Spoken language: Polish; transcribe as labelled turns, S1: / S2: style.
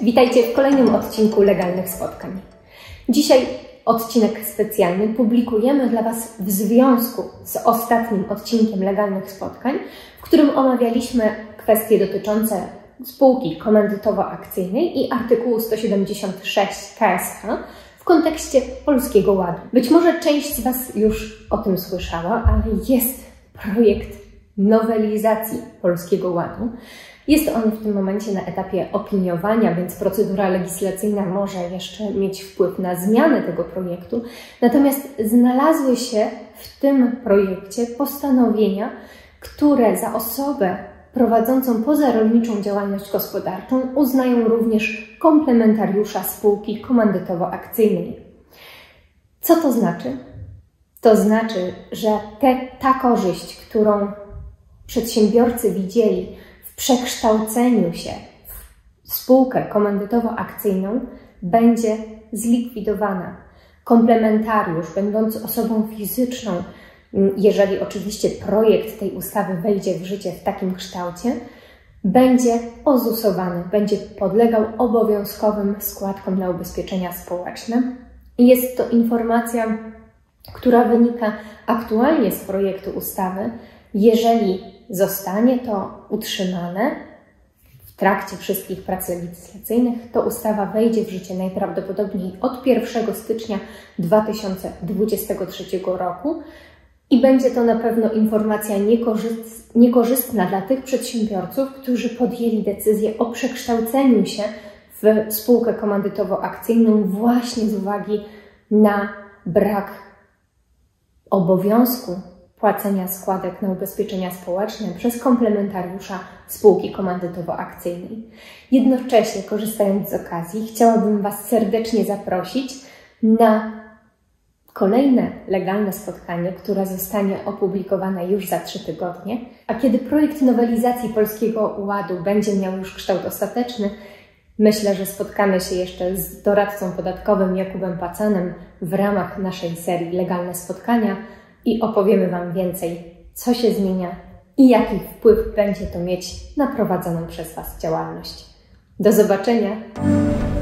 S1: Witajcie w kolejnym odcinku Legalnych Spotkań. Dzisiaj odcinek specjalny publikujemy dla Was w związku z ostatnim odcinkiem Legalnych Spotkań, w którym omawialiśmy kwestie dotyczące spółki komandytowo-akcyjnej i artykułu 176 k.s.h. w kontekście Polskiego Ładu. Być może część z Was już o tym słyszała, ale jest projekt nowelizacji Polskiego Ładu. Jest on w tym momencie na etapie opiniowania, więc procedura legislacyjna może jeszcze mieć wpływ na zmianę tego projektu. Natomiast znalazły się w tym projekcie postanowienia, które za osobę prowadzącą pozarolniczą działalność gospodarczą uznają również komplementariusza spółki komandytowo-akcyjnej. Co to znaczy? To znaczy, że ta korzyść, którą przedsiębiorcy widzieli w przekształceniu się w spółkę komandytowo-akcyjną, będzie zlikwidowana. Komplementariusz, będący osobą fizyczną, jeżeli oczywiście projekt tej ustawy wejdzie w życie w takim kształcie, będzie ozusowany, będzie podlegał obowiązkowym składkom na ubezpieczenia społeczne. I jest to informacja, która wynika aktualnie z projektu ustawy. Jeżeli zostanie to utrzymane w trakcie wszystkich prac legislacyjnych, to ustawa wejdzie w życie najprawdopodobniej od 1 stycznia 2023 roku i będzie to na pewno informacja niekorzystna dla tych przedsiębiorców, którzy podjęli decyzję o przekształceniu się w spółkę komandytowo-akcyjną właśnie z uwagi na brak obowiązku płacenia składek na ubezpieczenia społeczne przez komplementariusza spółki komandytowo-akcyjnej. Jednocześnie, korzystając z okazji, chciałabym Was serdecznie zaprosić na kolejne legalne spotkanie, które zostanie opublikowane już za 3 tygodnie, a kiedy projekt nowelizacji Polskiego Ładu będzie miał już kształt ostateczny, myślę, że spotkamy się jeszcze z doradcą podatkowym Jakubem Pacanem w ramach naszej serii Legalne Spotkania i opowiemy Wam więcej, co się zmienia i jaki wpływ będzie to mieć na prowadzoną przez Was działalność. Do zobaczenia!